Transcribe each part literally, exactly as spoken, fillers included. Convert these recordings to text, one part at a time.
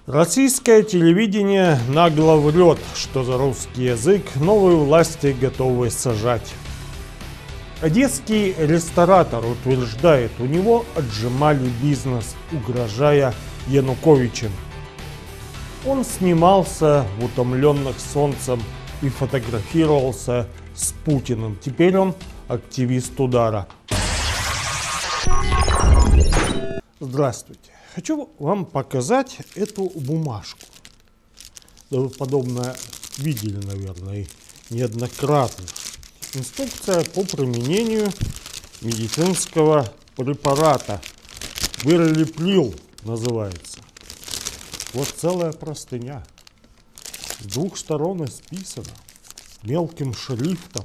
Российское телевидение нагло врет, что за русский язык новые власти готовы сажать. Одесский ресторатор утверждает, у него отжимали бизнес, угрожая Януковичем. Он снимался в «Утомленных солнцем» и фотографировался с Путиным. Теперь он активист удара. Здравствуйте. Хочу вам показать эту бумажку. Да вы подобное видели, наверное, неоднократно. Инструкция по применению медицинского препарата. Верлиплил называется. Вот целая простыня. С двух сторон исписана мелким шрифтом.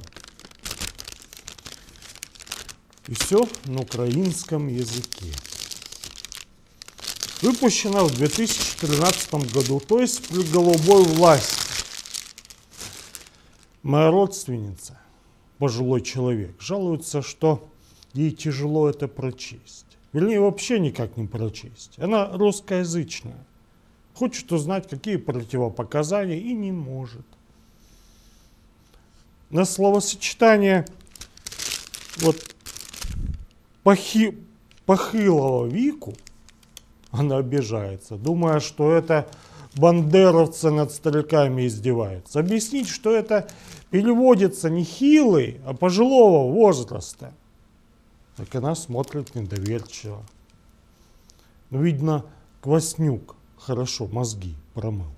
И все на украинском языке. Выпущена в две тысячи тринадцатом году, то есть при голубой власти. Моя родственница, пожилой человек, жалуется, что ей тяжело это прочесть. Вернее, вообще никак не прочесть. Она русскоязычная. Хочет узнать, какие противопоказания, и не может. На словосочетание вот похи, похилого веку она обижается, думая, что это бандеровцы над стариками издеваются. Объяснить, что это переводится не хилый, а пожилого возраста. Так она смотрит недоверчиво. Но, видно, Кваснюк хорошо мозги промыл.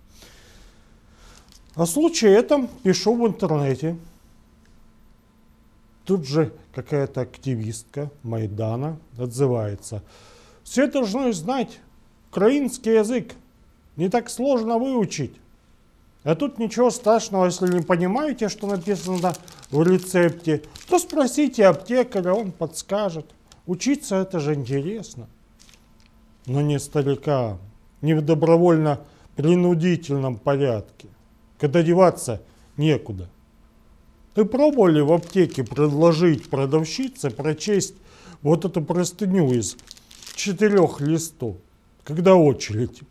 О случае этом пишу в интернете. Тут же какая-то активистка Майдана отзывается. Все должны знать украинский язык. Не так сложно выучить. А тут ничего страшного, если не понимаете, что написано в рецепте, то спросите аптекаря, он подскажет. Учиться это же интересно. Но не старикам, не в добровольно-принудительном порядке, когда деваться некуда. Вы пробовали в аптеке предложить продавщице прочесть вот эту простыню из четырех листов, когда очередь?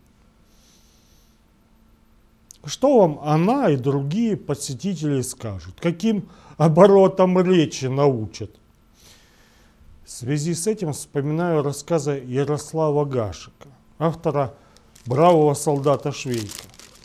Что вам она и другие посетители скажут? Каким оборотом речи научат? В связи с этим вспоминаю рассказы Ярослава Гашека, автора «Бравого солдата Швейка».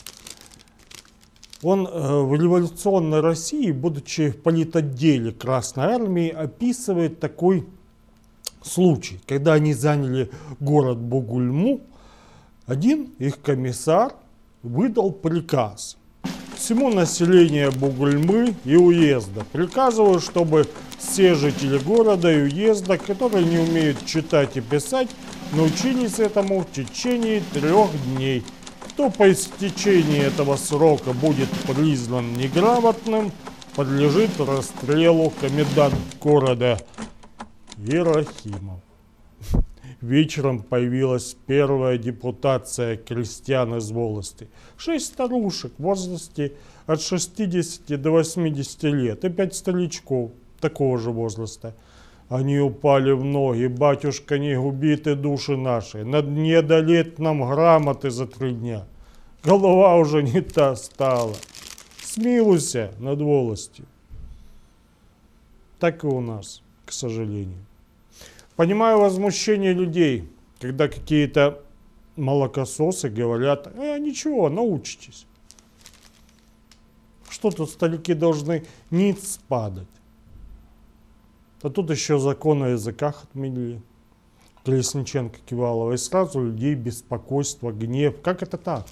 Он в революционной России, будучи в политотделе Красной Армии, описывает такой случай. Когда они заняли город Бугульму, один их комиссар выдал приказ всему населению Бугульмы и уезда. Приказываю, чтобы все жители города и уезда, которые не умеют читать и писать, научились этому в течение трех дней. Кто по истечении этого срока будет признан неграмотным, подлежит расстрелу. Комендант города Ерохимов. Вечером появилась первая депутация крестьян из волости. Шесть старушек в возрасте от шестидесяти до восьмидесяти лет и пять старичков такого же возраста. Они упали в ноги. Батюшка, не губи ты души наши, не одолеть нам грамоты за три дня. Голова уже не та стала. Смилуйся над волостью. Так и у нас, к сожалению. Понимаю возмущение людей, когда какие-то молокососы говорят: э, ничего, научитесь. Что тут старики должны ниц падать? А тут еще закон о языках отменили. Колесниченко, Кивалова. И сразу у людей беспокойство, гнев. Как это так?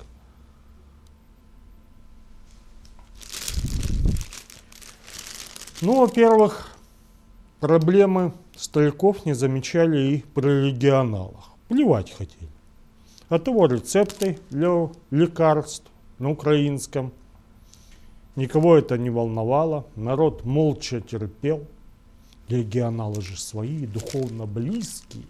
Ну, во-первых, проблемы стариков не замечали и при регионалах. Плевать хотели. От того рецепты для лекарств на украинском. Никого это не волновало. Народ молча терпел. Регионалы же свои, духовно близкие.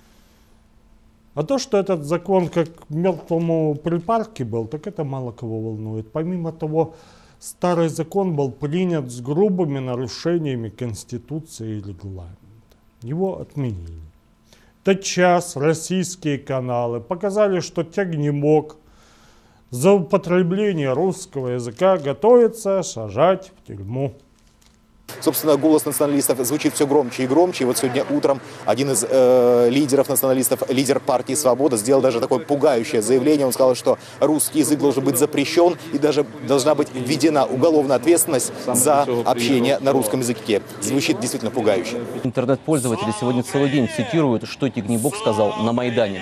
А то, что этот закон как к мертвому припарке был, так это мало кого волнует. Помимо того, старый закон был принят с грубыми нарушениями Конституции и регламента. Его отменили. Тотчас российские каналы показали, что Тягнебок за употребление русского языка готовится сажать в тюрьму. Собственно, голос националистов звучит все громче и громче. И вот сегодня утром один из э, лидеров националистов, лидер партии «Свобода», сделал даже такое пугающее заявление. Он сказал, что русский язык должен быть запрещен и даже должна быть введена уголовная ответственность за общение на русском языке. Звучит действительно пугающе. Интернет-пользователи сегодня целый день цитируют, что Тягнебок сказал на Майдане.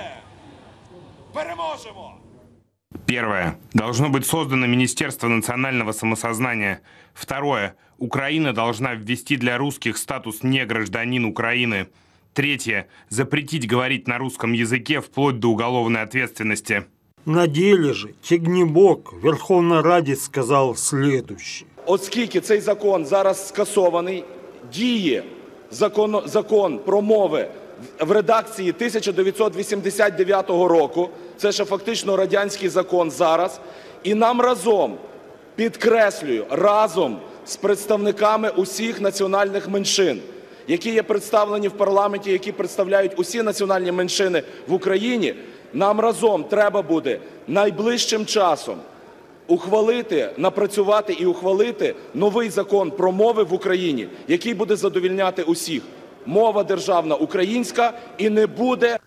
Первое. Должно быть создано Министерство национального самосознания. Второе. Украина должна ввести для русских статус негражданин Украины. Третье. Запретить говорить на русском языке вплоть до уголовной ответственности. На деле же Тягнебок в Верховній Раді сказав следующее. Оскільки цей закон зараз скасований, діє закон, закон про мови в редакції тисяча дев'ятсот вісімдесят дев'ятого року, це ще фактично радянський закон зараз, і нам разом, підкреслюю, разом з представниками усіх національних меншин, які є представлені в парламенті, які представляють усі національні меншини в Україні, нам разом треба буде найближчим часом ухвалити, напрацювати і ухвалити новий закон про мови в Україні, який буде задовольняти усіх. Мова державна українська і не буде.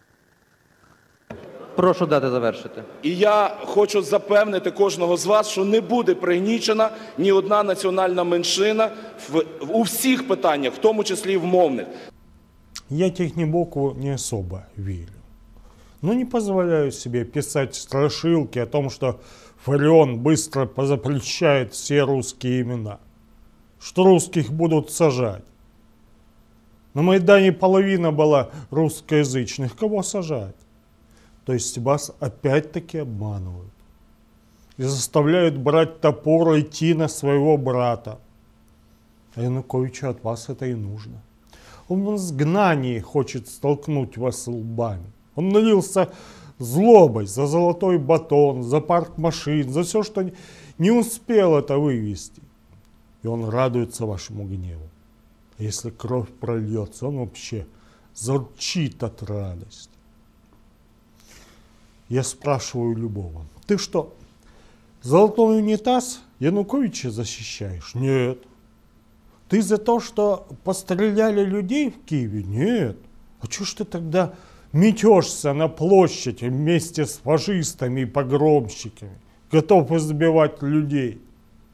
Прошу дати завершити. І я хочу запевнити кожного з вас, що не буде пригнічена ні одна національна меншина в, у всіх питаннях, в тому числі і в мовних. Я Тягнебоку не особо верю. Но не позволяю себе писать страшилки о том, что Фарион быстро позапрещает все русские имена, что русских будут сажать. На Майдане половина была русскоязычных. Кого сажать? То есть вас опять-таки обманывают. И заставляют брать топор и идти на своего брата. А Януковичу от вас это и нужно. Он в изгнании хочет столкнуть вас лбами. Он налился злобой за золотой батон, за парк машин, за все, что не успел это вывести. И он радуется вашему гневу. А если кровь прольется, он вообще зарчит от радости. Я спрашиваю любого: ты что, золотой унитаз Януковича защищаешь? Нет. Ты за то, что постреляли людей в Киеве? Нет. А чё ж ты тогда метешься на площади вместе с фашистами и погромщиками, готов избивать людей?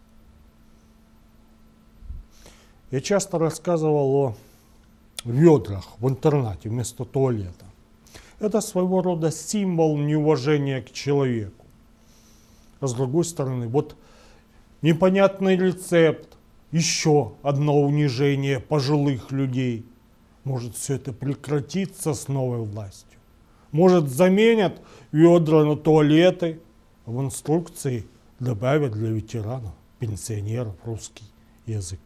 Я часто рассказывал о ведрах в интернате вместо туалета. Это своего рода символ неуважения к человеку. А с другой стороны, вот непонятный рецепт, еще одно унижение пожилых людей. Может, все это прекратится с новой властью. Может, заменят ведра на туалеты, а в инструкции добавят для ветеранов, пенсионеров русский язык.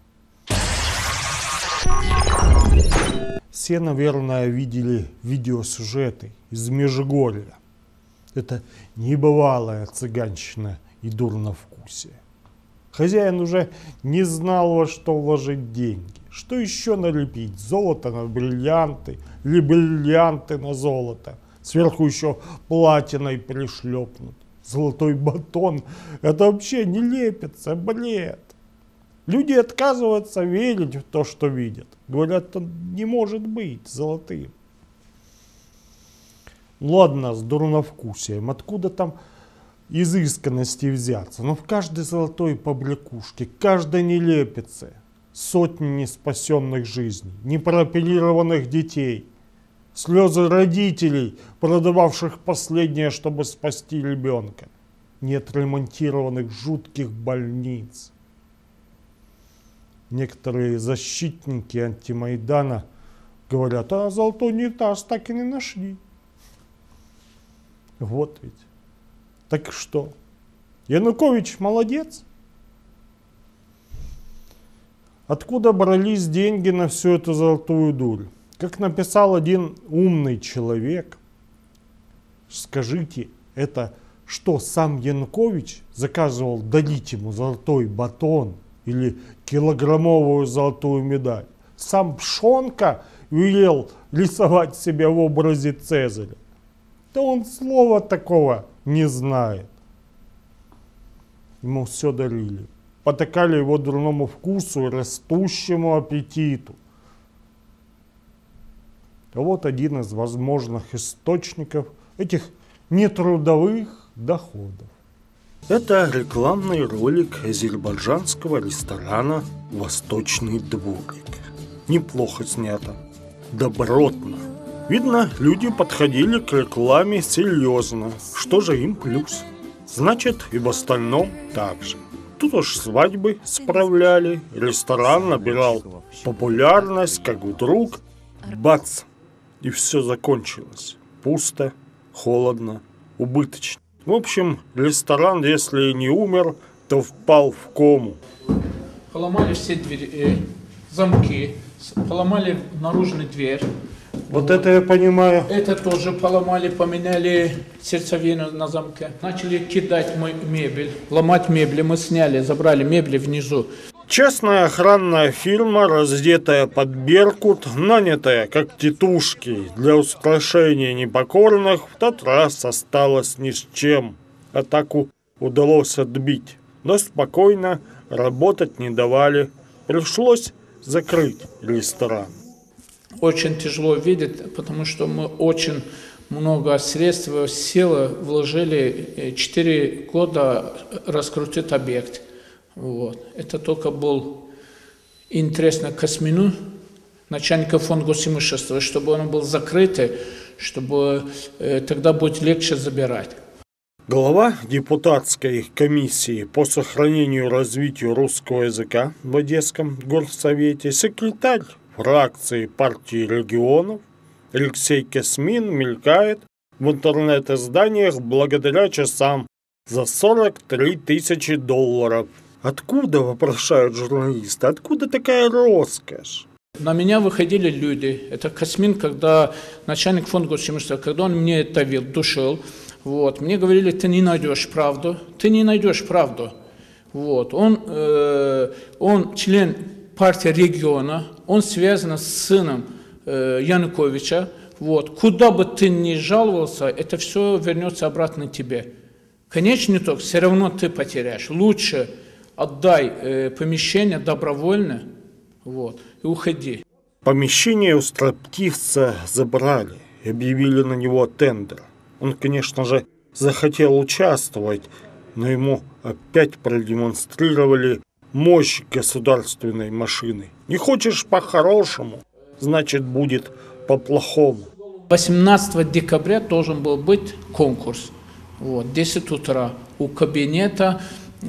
Все, наверное, видели видеосюжеты из Межгорья. Это небывалая цыганщина и дурновкусие. Хозяин уже не знал, во что вложить деньги. Что еще налепить? Золото на бриллианты или бриллианты на золото. Сверху еще платиной пришлепнут. Золотой батон. Это вообще не лепится, бред. Люди отказываются верить в то, что видят. Говорят, он не может быть золотым. Ладно, с дурновкусием. Откуда там изысканности взяться? Но в каждой золотой побрякушке, каждой нелепице сотни неспасенных жизней, непрооперированных детей, слезы родителей, продававших последнее, чтобы спасти ребенка, неотремонтированных жутких больниц. Некоторые защитники антимайдана говорят: а золотой унитаз так и не нашли. Вот ведь. Так что, Янукович молодец? Откуда брались деньги на всю эту золотую дурь? Как написал один умный человек, скажите, это что, сам Янукович заказывал дарить ему золотой батон или килограммовую золотую медаль? Сам Пшонка велел рисовать себя в образе Цезаря. Да он слова такого не знает. Ему все дарили. Потакали его дурному вкусу и растущему аппетиту. А вот один из возможных источников этих нетрудовых доходов. Это рекламный ролик азербайджанского ресторана «Восточный дворик». Неплохо снято, добротно. Видно, люди подходили к рекламе серьезно. Что же им плюс? Значит, и в остальном так же. Тут уж свадьбы справляли, ресторан набирал популярность, как вдруг бац, и все закончилось. Пусто, холодно, убыточно. В общем, ресторан, если и не умер, то впал в кому. Поломали все двери, э, замки, поломали наружную дверь. Вот это я понимаю. Это тоже поломали, поменяли сердцевину на замке. Начали кидать мой мебель, ломать мебель. Мы сняли, забрали мебель внизу. Частная охранная фирма, раздетая под беркут, нанятая как тетушки для устрашения непокорных, в тот раз осталась ни с чем. Атаку удалось отбить, но спокойно работать не давали. Пришлось закрыть ресторан. Очень тяжело видеть, потому что мы очень много средств, сил вложили, четыре года раскрутить объект. Вот. Это только был интересно Космину, начальника фонда госимущества, чтобы он был закрытый, чтобы э, тогда будет легче забирать. Глава депутатской комиссии по сохранению и развитию русского языка в Одесском горсовете, секретарь фракции партии регионов Алексей Космин мелькает в интернет-изданиях благодаря часам за сорок три тысячи долларов. Откуда, вопрошают журналисты, откуда такая роскошь? На меня выходили люди. Это Космин, когда начальник фонда госимущества, когда он мне это вел, душил, вот, мне говорили, ты не найдешь правду, ты не найдешь правду. Вот, он, э, он член партии региона, он связан с сыном э, Януковича. Вот, куда бы ты ни жаловался, это все вернется обратно тебе. Конечный итог, все равно ты потеряешь. Лучше отдай э, помещение добровольно, вот, и уходи. Помещение у строптивца забрали и объявили на него тендер. Он, конечно же, захотел участвовать, но ему опять продемонстрировали мощь государственной машины. Не хочешь по-хорошему, значит, будет по-плохому. восемнадцатого декабря должен был быть конкурс. Вот, десять утра у кабинета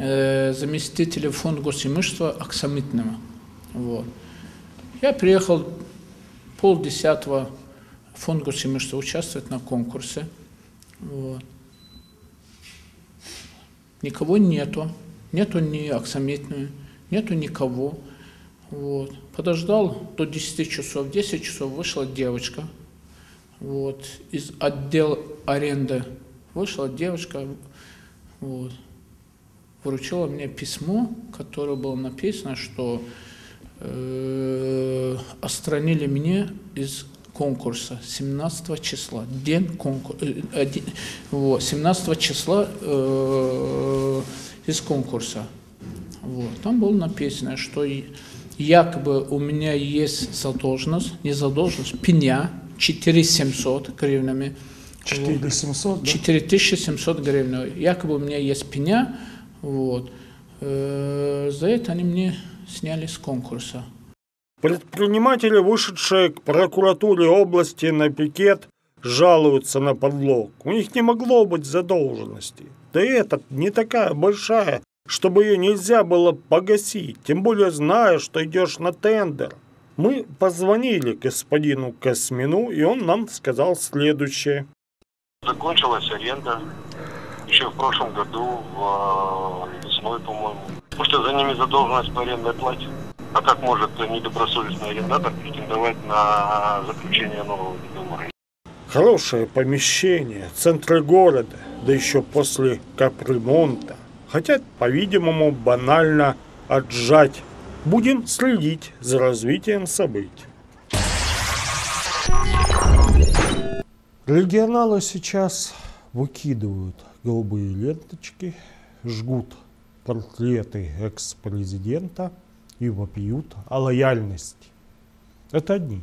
э, заместителя фонда госимущества Аксамитного. Вот. Я приехал полдесятого в фонд госимущества участвовать на конкурсе. Вот. Никого нету. Нету ни Аксамитного, нету никого. Вот. Подождал до десяти часов. В десять часов вышла девочка. Вот. Из отдела аренды вышла девочка. Вот. Вручила мне письмо, которое было написано, что э, отстранили меня из конкурса семнадцатого числа. День конкурса. Э, вот, семнадцатого числа э, из конкурса. Вот. Там было написано, что якобы у меня есть задолженность, не задолженность, пеня четыре тысячи семьсот гривнами. четыре тысячи семьсот, да? четыре тысячи семьсот гривен. Якобы у меня есть пеня. Вот. Э, за это они мне сняли с конкурса. Предприниматели, вышедшие к прокуратуре области на пикет, жалуются на подлог. У них не могло быть задолженности. Да и эта не такая большая, чтобы ее нельзя было погасить, тем более зная, что идешь на тендер. Мы позвонили господину Космину, и он нам сказал следующее. Закончилась аренда еще в прошлом году, в весной, по-моему. Потому что за ними задолженность по арендной плате. А как может недобросовестный арендатор претендовать на заключение нового договора? Хорошее помещение в центре города, да еще после капремонта. Хотят, по-видимому, банально отжать. Будем следить за развитием событий. Регионалы сейчас выкидывают голубые ленточки, жгут портреты экс-президента и вопиют о лояльности. Это одни.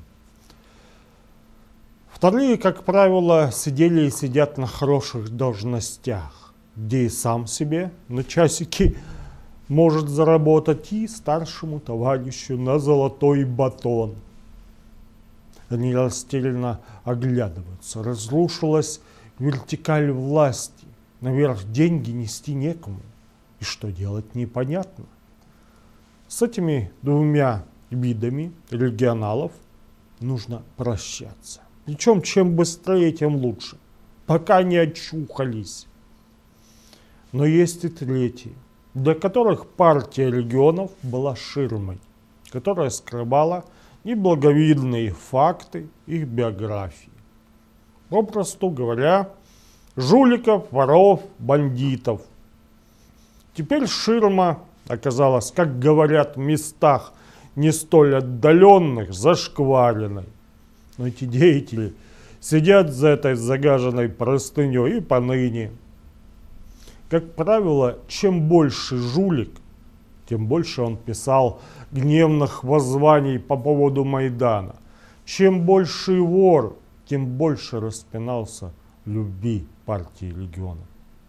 Вторые, как правило, сидели и сидят на хороших должностях, где и сам себе на часики может заработать, и старшему товарищу на золотой батон. Они растерянно оглядываются. Разрушилась вертикаль власти. Наверх деньги нести некому. И что делать, непонятно. С этими двумя видами регионалов нужно прощаться. Причем чем быстрее, тем лучше. Пока не очухались. Но есть и третьи, для которых партия регионов была ширмой, которая скрывала неблаговидные факты их биографии. Попросту говоря, жуликов, воров, бандитов. Теперь ширма оказалась, как говорят, в местах не столь отдаленных, зашкваренной. Но эти деятели сидят за этой загаженной простыней и поныне. Как правило, чем больше жулик, тем больше он писал гневных воззваний по поводу Майдана. Чем больше вор, тем больше распинался в любви партии регионов.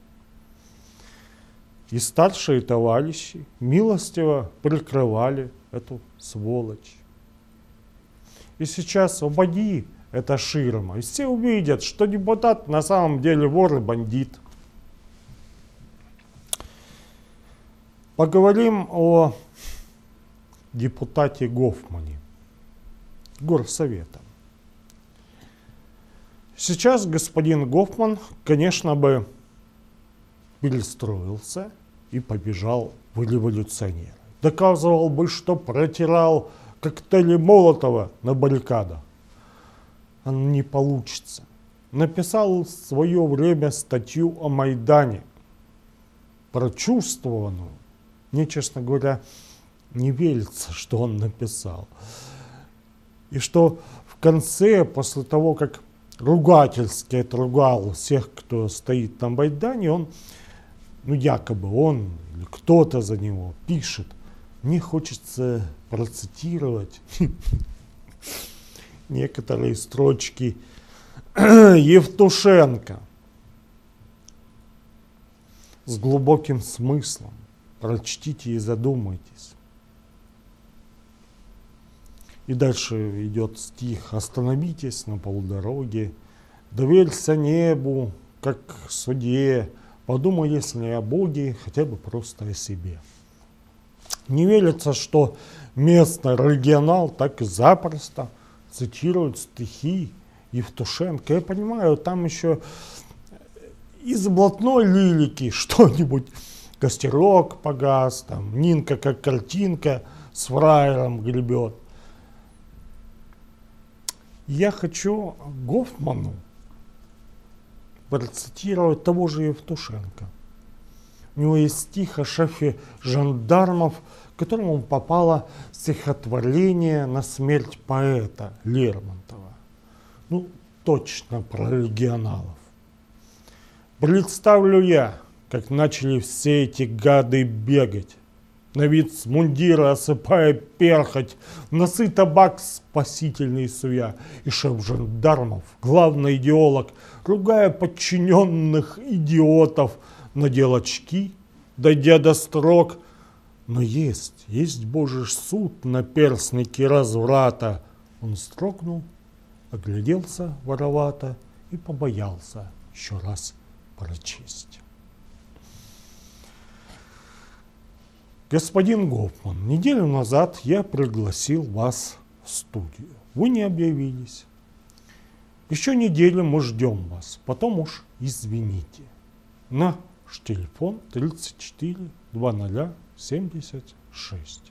И старшие товарищи милостиво прикрывали эту сволочь. И сейчас упади эта ширма, и все увидят, что депутат на самом деле вор и бандит. Поговорим о депутате Гофмане, Горсовета. Сейчас господин Гофман, конечно бы, перестроился и побежал в революционеры. Доказывал бы, что протирал коктейли Молотова на баррикадах. А не получится. Написал в свое время статью о Майдане, прочувствованную. Мне, честно говоря, не верится, что он написал. И что в конце, после того, как ругательски отругал всех, кто стоит на Майдане, он, ну якобы он или кто-то за него пишет. Мне хочется процитировать некоторые строчки Евтушенко с глубоким смыслом. Прочтите и задумайтесь. И дальше идет стих: «Остановитесь на полдороге, доверься небу, как судье, подумай, если не о Боге, хотя бы просто о себе». Не верится, что местный регионал так и запросто цитирует стихи Евтушенко. Я понимаю, там еще из блатной лирики что-нибудь. Костерок погас, там Нинка как картинка с фраером гребет. Я хочу Гофману процитировать того же Евтушенко. У него есть стих о шефе жандармов, к которому попало стихотворение на смерть поэта Лермонтова. Ну, точно про регионалов. Представлю я, как начали все эти гады бегать, на вид с мундира осыпая перхоть, носы табак спасительный суя, и шеф жандармов, главный идеолог, ругая подчиненных идиотов, надел очки, дойдя до строк. Но есть, есть Божий суд на перстнике разврата. Он вздрогнул, огляделся воровато и побоялся еще раз прочесть. Господин Гофман, неделю назад я пригласил вас в студию. Вы не объявились. Еще неделю мы ждем вас, потом уж извините. Наш телефон тридцать четыре двадцать семьдесят шесть.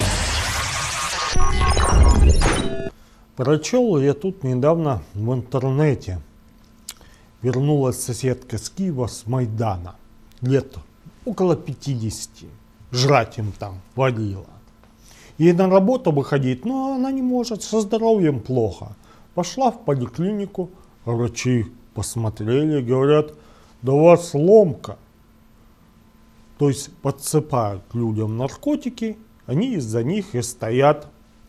Прочел я тут недавно в интернете. Вернулась соседка с Киева, с Майдана. Лет около пятидесяти. Жрать им там водила. Ей на работу выходить, но она не может, со здоровьем плохо. Пошла в поликлинику, врачи посмотрели и говорят, да у вас ломка. То есть подсыпают людям наркотики, они из-за них и стоят.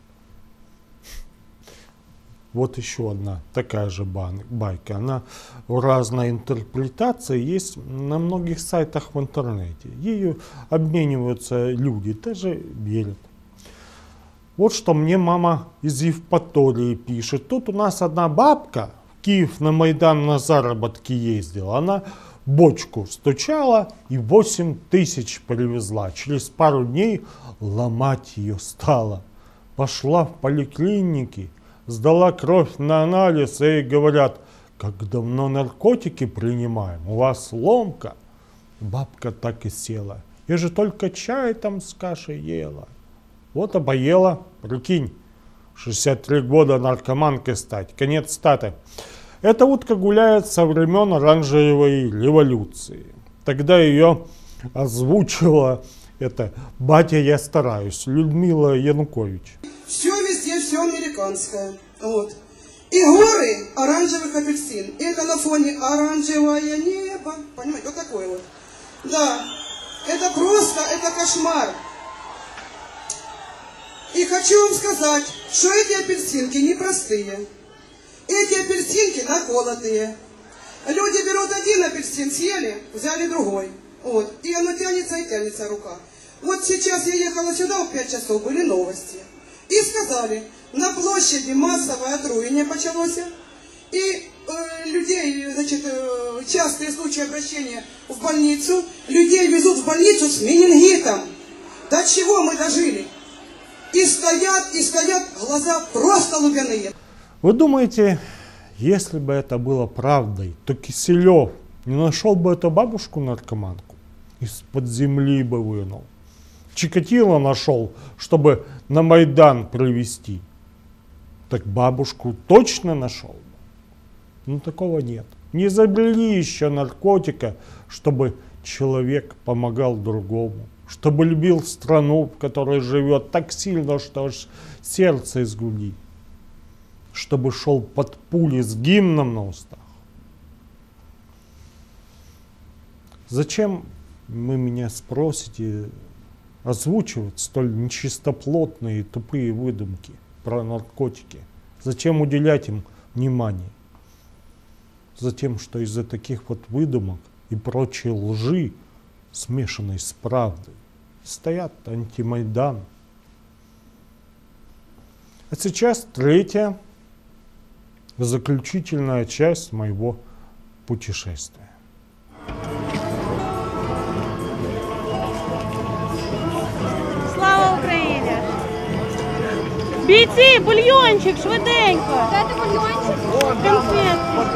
Вот еще одна такая же байка. Она в разной интерпретации есть на многих сайтах в интернете. Ею обмениваются люди, даже верят. Вот что мне мама из Евпатории пишет. Тут у нас одна бабка в Киев на Майдан на заработки ездила. Она бочку стучала и восемь тысяч привезла. Через пару дней ломать ее стала. Пошла в поликлинике, сдала кровь на анализ, и говорят, как давно наркотики принимаем, у вас ломка. Бабка так и села. Я же только чай там с кашей ела. Вот обоела, прикинь, шестьдесят три года наркоманкой стать, конец статы. Эта утка гуляет со времен оранжевой революции. Тогда ее озвучила это «Батя, я стараюсь» Людмила Янукович. Все везде, все американское. Вот. И горы оранжевых апельсин. И это на фоне оранжевое небо. Понимаете, вот такое вот. Да, это просто, это кошмар. И хочу вам сказать, что эти апельсинки непростые. Эти апельсинки наколотые. Люди берут один апельсин, съели, взяли другой. Вот. И оно тянется и тянется рука. Вот сейчас я ехала сюда в пять часов, были новости. И сказали, на площади массовое отруение началось. И э, людей, значит, э, частые случаи обращения в больницу. Людей везут в больницу с менингитом. До чего мы дожили? И стоят, и стоят, глаза просто лубяные. Вы думаете, если бы это было правдой, то Киселев не нашел бы эту бабушку-наркоманку? Из-под земли бы вынул. Чикатило нашел, чтобы на Майдан привезти. Так бабушку точно нашел бы? Ну, такого нет. Не изобрели еще наркотика, чтобы человек помогал другому. Чтобы любил страну, в которой живет так сильно, что аж сердце изгудит. Чтобы шел под пули с гимном на устах. Зачем, вы меня спросите, озвучивать столь нечистоплотные и тупые выдумки про наркотики? Зачем уделять им внимание? Затем, что из-за таких вот выдумок и прочей лжи, смешанной с правдой, стоят антимайдан. А сейчас третья, заключительная часть моего путешествия. Слава Україні! Бійці, бульйончик, швиденько! Дайте бульйончик! Конфетки!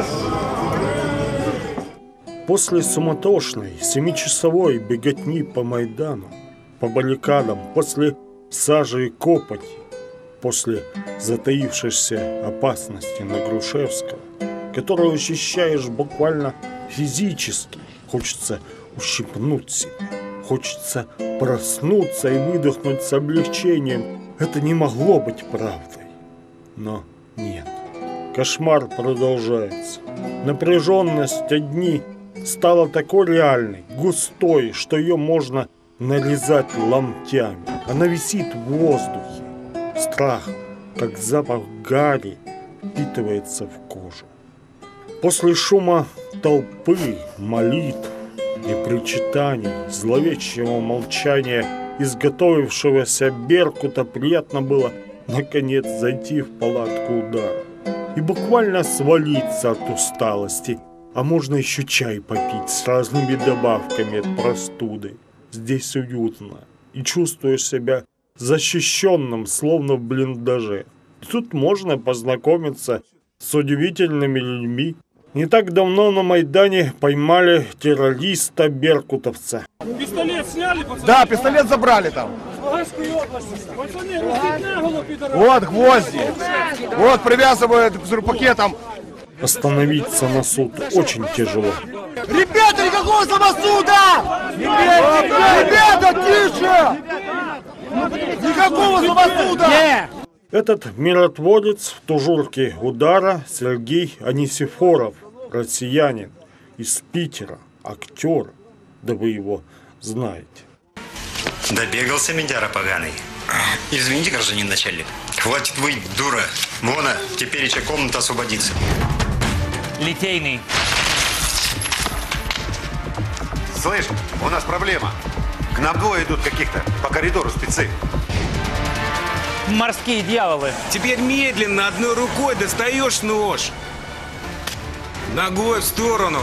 После суматошной семичасовой беготни по Майдану, по баррикадам, после сажи и копоти, после затаившейся опасности на Грушевского, которую ощущаешь буквально физически, хочется ущипнуть себя, хочется проснуться и выдохнуть с облегчением. Это не могло быть правдой. Но нет. Кошмар продолжается. Напряженность одни стала такой реальной, густой, что ее можно нарезать ломтями. Она висит в воздухе. Страх, как запах гари, впитывается в кожу. После шума толпы, молитв и причитаний, зловещего молчания изготовившегося Беркута приятно было наконец зайти в палатку удара и буквально свалиться от усталости. А можно еще чай попить с разными добавками от простуды. Здесь уютно и чувствуешь себя защищенным, словно в блиндаже. Тут можно познакомиться с удивительными людьми. Не так давно на Майдане поймали террориста-беркутовца. Пистолет сняли, пацаны? Да, пистолет забрали там. Пацаны, растить на голову, пидоры. Вот гвозди. Вот привязывают к журпакетам. Остановиться на суд очень тяжело. Ребята, никакого самосуда! Ребята, тише! Никакого самосуда! Этот миротворец в тужурке удара Сергей Анисифоров россиянин из Питера, актер, да вы его знаете. Добегался ментяра поганый. Извините, гражданин начальник. Хватит вы, дура. Вон, теперь еще комната освободится. Литейный. Слышь, у нас проблема. К нам двое идут каких-то по коридору спецы. Морские дьяволы. Теперь медленно одной рукой достаешь нож. Ногой в сторону.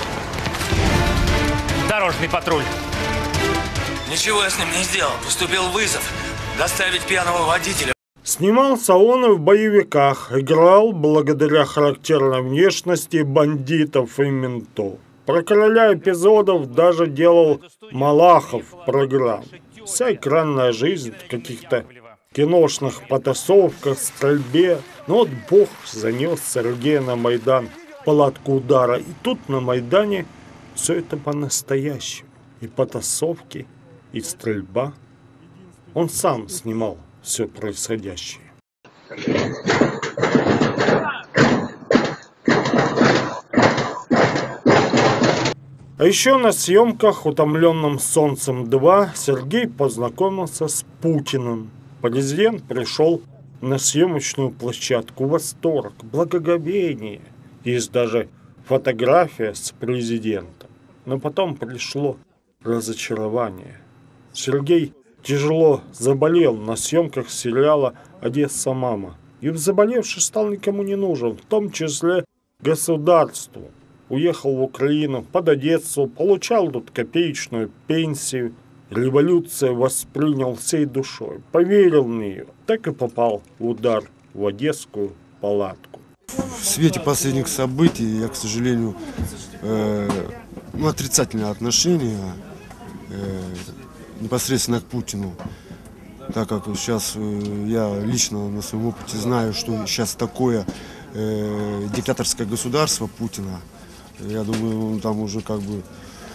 Дорожный патруль. Ничего я с ним не сделал. Поступил вызов. Доставить пьяного водителя. Снимался он и в боевиках. Играл благодаря характерной внешности бандитов и ментов. Про короля эпизодов даже делал Малахов программ. Вся экранная жизнь в каких-то киношных потасовках, стрельбе. Но вот Бог занес Сергея на Майдан, палатку удара. И тут на Майдане все это по-настоящему. И потасовки, и стрельба. Он сам снимал все происходящее. А еще на съемках «Утомленным солнцем два» Сергей познакомился с Путиным. Президент пришел на съемочную площадку. Восторг, благоговение. Есть даже фотография с президентом. Но потом пришло разочарование. Сергей тяжело заболел на съемках сериала «Одесса, мама». И заболевший стал никому не нужен, в том числе государству. Уехал в Украину, под Одессу, получал тут копеечную пенсию. Революция воспринял всей душой, поверил в нее, так и попал в удар в одесскую палатку. В свете последних событий я, к сожалению, э, ну, отрицательное отношение э, непосредственно к Путину, так как сейчас э, я лично на своем опыте знаю, что сейчас такое э, диктаторское государство Путина. Я думаю, он там уже как бы,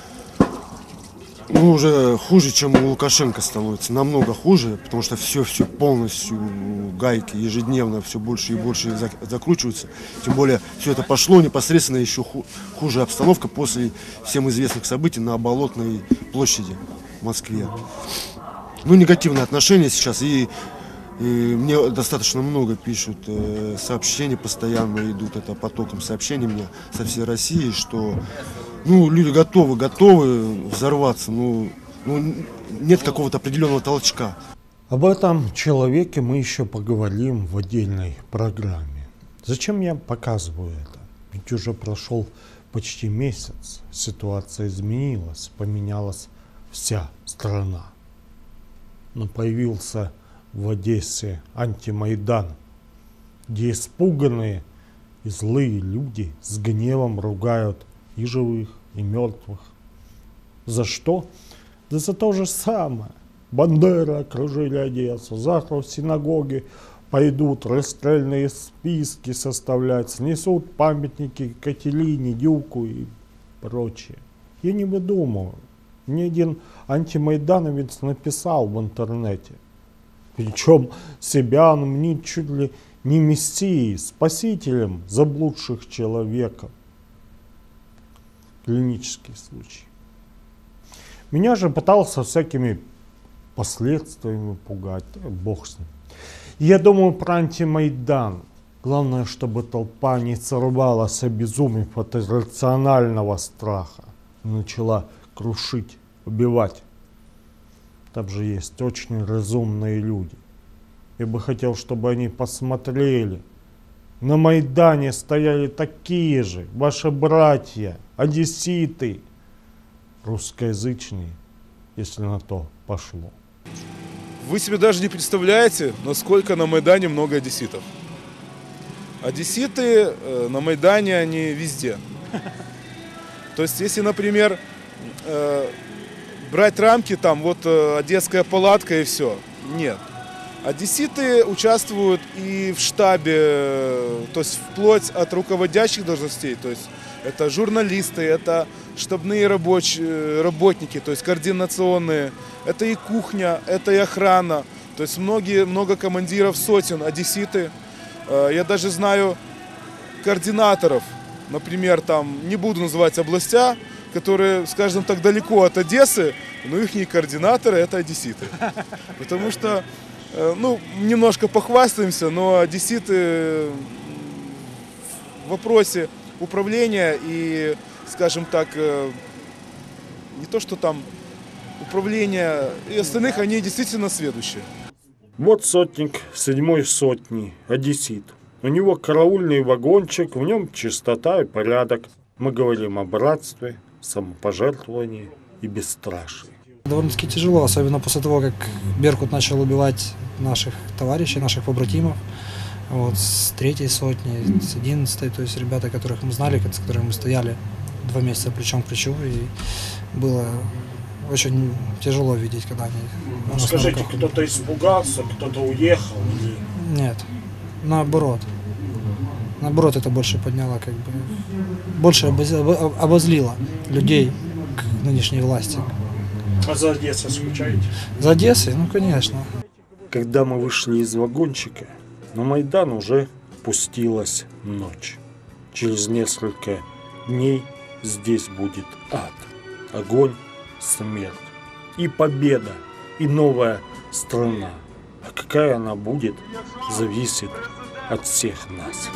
ну, уже хуже, чем у Лукашенко становится, намного хуже, потому что все, все полностью, гайки ежедневно все больше и больше закручиваются. Тем более, все это пошло непосредственно еще хуже обстановка после всем известных событий на Болотной площади в Москве. Ну, негативные отношения сейчас, и, и мне достаточно много пишут э, сообщений, постоянно идут, это потоком сообщений мне со всей России, что ну, люди готовы, готовы взорваться, но ну, нет какого-то определенного толчка. Об этом человеке мы еще поговорим в отдельной программе. Зачем я показываю это? Ведь уже прошел почти месяц, ситуация изменилась, поменялась вся страна. Но появился в Одессе антимайдан, где испуганные и злые люди с гневом ругают и живых, и мертвых. За что? Да за то же самое. Бандеры окружили Одессу, завтра в синагоге пойдут расстрельные списки составлять, снесут памятники Катерине, Дюку и прочее. Я не выдумываю. Мне один антимайдановец написал в интернете. Причем себя он мнит чуть ли не мессией, спасителем заблудших человеков. Клинический случай. Меня же пытался всякими последствиями пугать. Бог с ним. Я думаю про антимайдан. Главное, чтобы толпа не сорвалась, обезумев от иррационального страха. И начала крушить, убивать. Там же есть очень разумные люди. Я бы хотел, чтобы они посмотрели. На Майдане стояли такие же ваши братья, одесситы, русскоязычные, если на то пошло. Вы себе даже не представляете, насколько на Майдане много одесситов. Одесситы э, на Майдане, они везде. То есть, если, например, э, брать рамки, там вот э, одесская палатка и все. Нет. Одесситы участвуют и в штабе, то есть вплоть от руководящих должностей, то есть это журналисты, это штабные рабочие, работники, то есть координационные, это и кухня, это и охрана, то есть многие, много командиров сотен, одесситы. Я даже знаю координаторов например, там, не буду называть областя, которые, скажем так, далеко от Одессы, но их координаторы это одесситы. Потому что, ну, немножко похвастаемся, но одесситы в вопросе управления и, скажем так, не то что там управления и остальных, они действительно сведущие. Вот сотник седьмой сотни, одессит. У него караульный вагончик, в нем чистота и порядок. Мы говорим о братстве, самопожертвовании и бесстрашии. Довольно-таки тяжело, особенно после того, как Беркут начал убивать наших товарищей, наших побратимов. Вот, с третьей сотни, с одиннадцатой, то есть ребята, которых мы знали, с которыми мы стояли два месяца плечом к плечу, и было очень тяжело видеть, когда они... Ну, скажите, кто-то испугался, кто-то уехал? Или... Нет, наоборот. Наоборот, это больше подняло, как бы, больше обозлило людей к нынешней власти. А за Одессой скучаете? За Одессой? Ну, конечно. Когда мы вышли из вагончика, на Майдан уже пустилась ночь. Через несколько дней здесь будет ад, огонь, смерть и победа, и новая страна. А какая она будет, зависит от всех нас.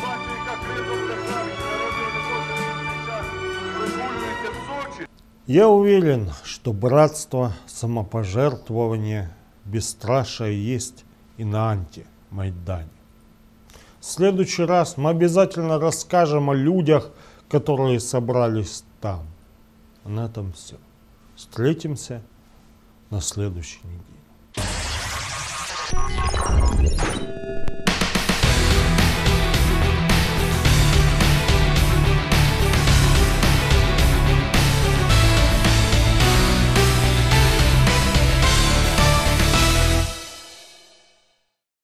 Я уверен, что братство, самопожертвование, бесстрашие есть и на антимайдане. В следующий раз мы обязательно расскажем о людях, которые собрались там. А на этом все. Встретимся на следующей неделе.